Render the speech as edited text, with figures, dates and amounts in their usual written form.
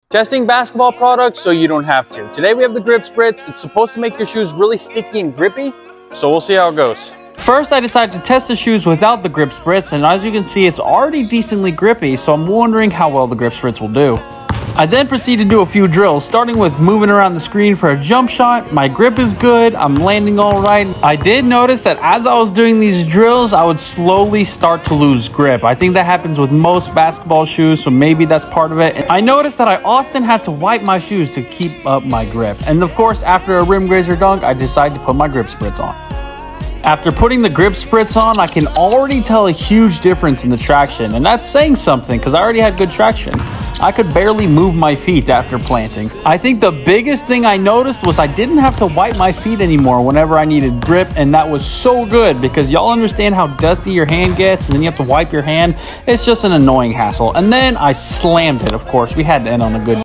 Testing basketball products so you don't have to. Today we have the Grip Spritz. It's supposed to make your shoes really sticky and grippy, so we'll see how it goes. First, I decided to test the shoes without the Grip Spritz, and as you can see, it's already decently grippy, so I'm wondering how well the Grip Spritz will do. I then proceeded to do a few drills, starting with moving around the screen for a jump shot. My grip is good, I'm landing all right. I did notice that as I was doing these drills, I would slowly start to lose grip. I think that happens with most basketball shoes, so maybe that's part of it. I noticed that I often had to wipe my shoes to keep up my grip. And of course, after a rim grazer dunk, I decided to put my Grip Spritz on. After putting the Grip Spritz on, I can already tell a huge difference in the traction, and that's saying something because I already had good traction. I could barely move my feet after planting. I think the biggest thing I noticed was I didn't have to wipe my feet anymore whenever I needed grip, and that was so good because y'all understand how dusty your hand gets and then you have to wipe your hand. It's just an annoying hassle. And then I slammed it, of course. We had to end on a good